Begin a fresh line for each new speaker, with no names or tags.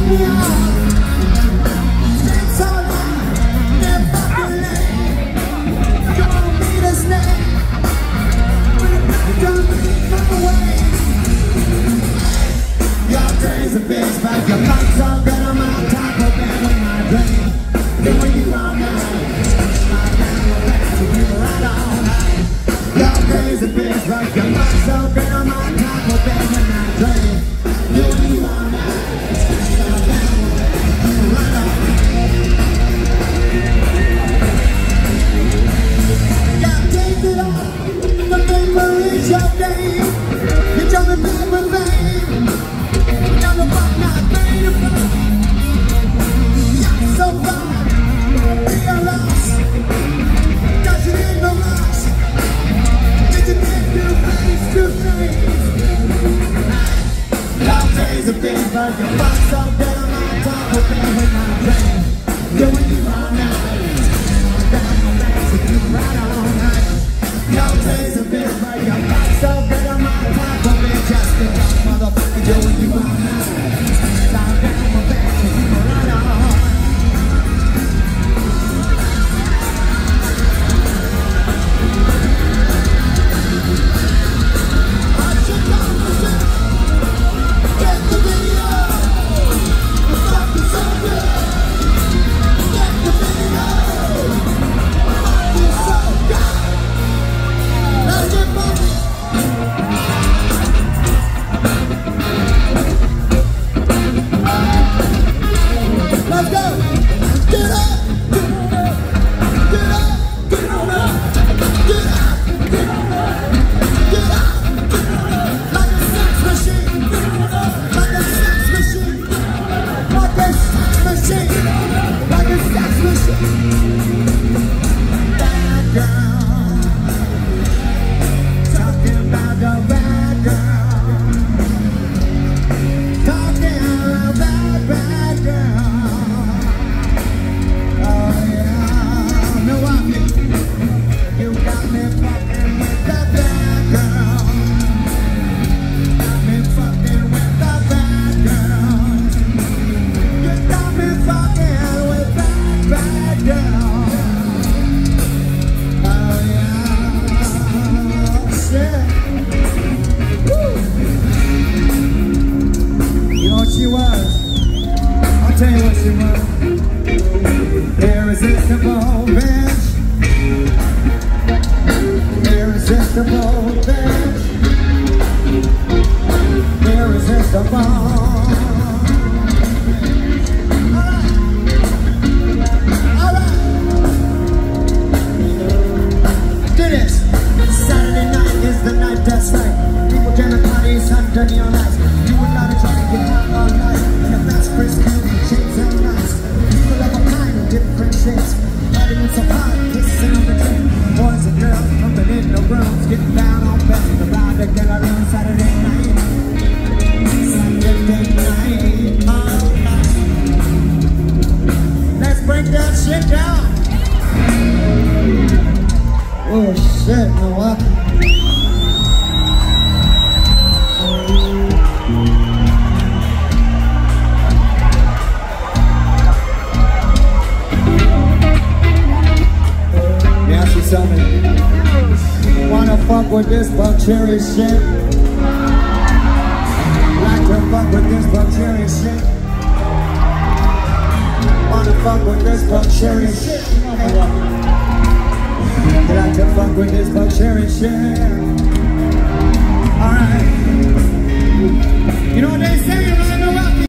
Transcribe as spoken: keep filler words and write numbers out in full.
Irresistible bitch. Irresistible bitch. Irresistible. All right. All right. Do this. Saturday night is the night that's right. People jamming parties under neon lights. You and I are trying to get out all night. And the best friends beauty shapes and nice. People of a kind of different shapes. Having some hot kissing on the drink. Boys and girls pumping in the rooms, getting down on best the ride together on Saturday night. Saturday night, all night. Let's break that shit down. Oh shit, Milwaukee. Tell me, wanna fuck with this buckcherry shit? Like to fuck with this buckcherry shit? Wanna fuck with this buckcherry shit? You like to fuck with this buckcherry shit?